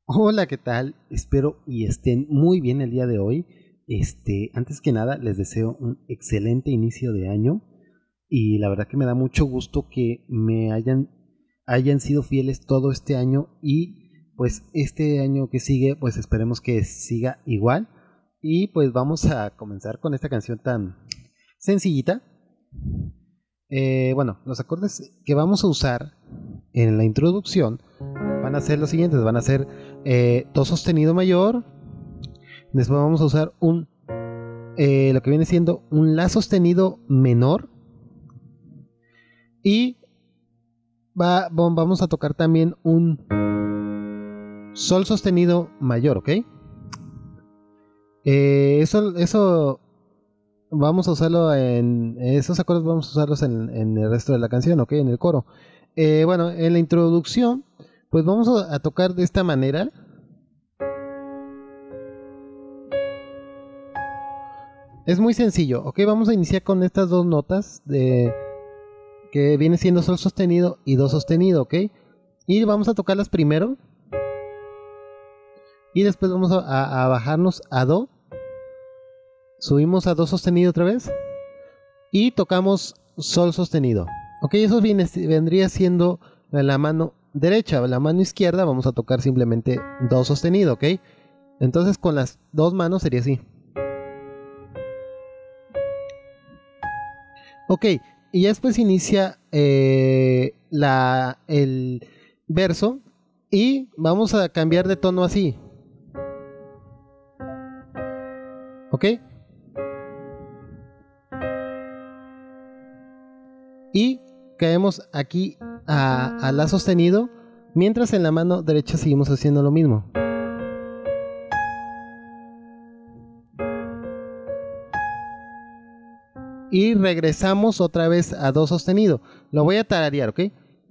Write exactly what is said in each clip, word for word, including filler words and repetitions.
Hola, ¿qué tal? Espero y estén muy bien el día de hoy. Este, antes que nada, les deseo un excelente inicio de año y la verdad que me da mucho gusto que me hayan, hayan sido fieles todo este año y pues este año que sigue, pues esperemos que siga igual y pues vamos a comenzar con esta canción tan sencillita. Eh, bueno, los acordes que vamos a usar en la introducción van a ser los siguientes, van a ser eh, do sostenido mayor, después vamos a usar un eh, lo que viene siendo un la sostenido menor y va, vamos a tocar también un sol sostenido mayor, ¿ok? Eh, eso, eso vamos a usarlo en esos acordes, vamos a usarlos en, en el resto de la canción, ¿ok? En el coro. Eh, bueno, en la introducción pues vamos a, a tocar de esta manera. Es muy sencillo, ok, vamos a iniciar con estas dos notas de que viene siendo sol sostenido y do sostenido, ok, y vamos a tocarlas primero y después vamos a, a, a bajarnos a do, subimos a do sostenido otra vez y tocamos sol sostenido, ok, eso viene, vendría siendo la mano derecha. La mano izquierda vamos a tocar simplemente do sostenido, ok, entonces con las dos manos sería así. Ok, y ya después inicia eh, la, el verso y vamos a cambiar de tono así. Ok. Y caemos aquí a, a la sostenido, mientras en la mano derecha seguimos haciendo lo mismo. Y regresamos otra vez a do sostenido. Lo voy a tararear, ¿ok?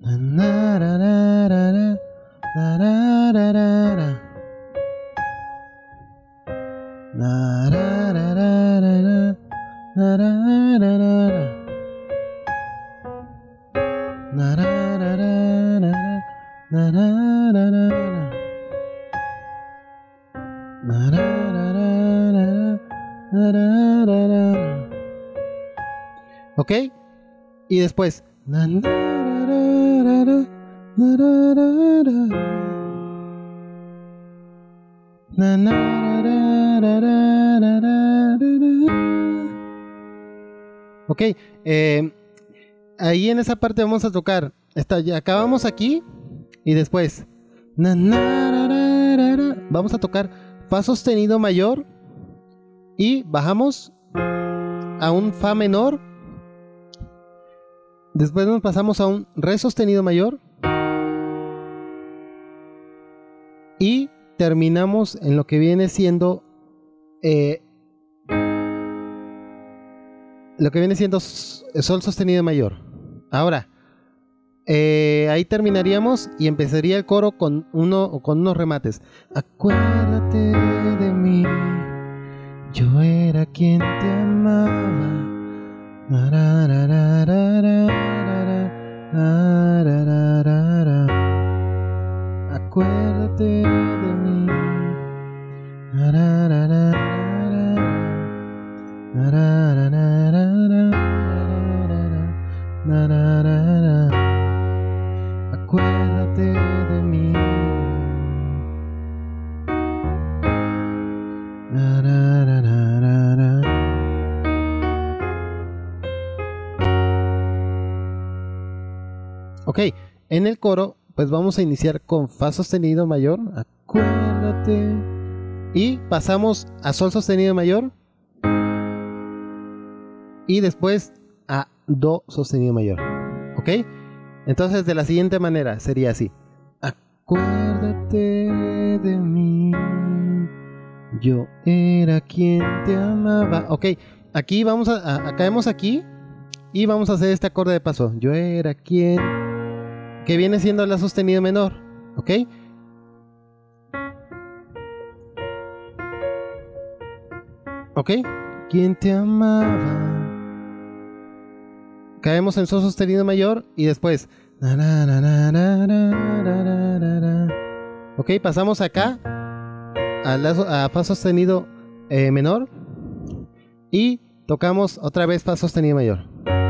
¿Ok? Y después. Ok, eh, ahí en esa parte vamos a tocar. Esta, ya acabamos aquí y después vamos a tocar fa sostenido mayor y bajamos a un fa menor. Después nos pasamos a un re sostenido mayor y terminamos en lo que viene siendo eh, lo que viene siendo sol sostenido mayor. Ahora eh, ahí terminaríamos y empezaría el coro con uno con unos remates. Acuérdate de mí, yo era quien te amaba. Acuérdate de mí. Acuérdate de mí. Ok, en el coro pues vamos a iniciar con fa sostenido mayor, acuérdate, y pasamos a sol sostenido mayor y después a do sostenido mayor. Ok, entonces de la siguiente manera sería así: acuérdate de mí, yo era quien te amaba. Ok, aquí vamos a, a, a caemos aquí y vamos a hacer este acorde de paso. Yo era quien, que viene siendo la sostenido menor, ¿ok? ¿Ok? ¿Quién te amaba? Caemos en sol sostenido mayor y después. Ok, pasamos acá a, la, a Fa sostenido eh, menor y tocamos otra vez Fa sostenido mayor.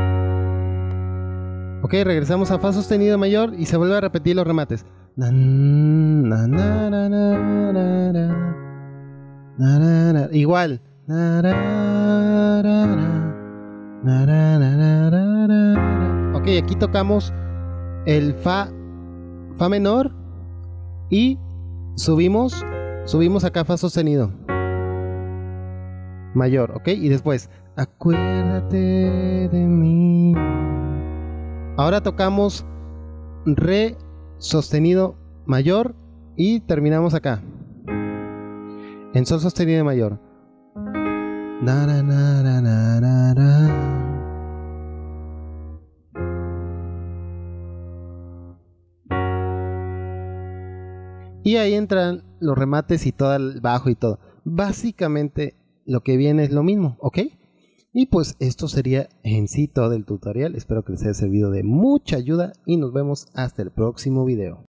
Ok, regresamos a Fa sostenido mayor y se vuelve a repetir los remates. Na, na, na, na, na, na, na, na, na. Igual. Na, na, na, na, na, na, na, na. Ok, aquí tocamos el Fa, Fa menor y subimos, subimos acá Fa sostenido mayor, ok, y después acuérdate de mí. Ahora tocamos Re sostenido mayor y terminamos acá en Sol sostenido mayor. Na, na, na, na, na, na, na. Y ahí entran los remates y todo el bajo y todo. Básicamente lo que viene es lo mismo, ¿ok? Y pues esto sería en sí todo el tutorial. Espero que les haya servido de mucha ayuda y nos vemos hasta el próximo video.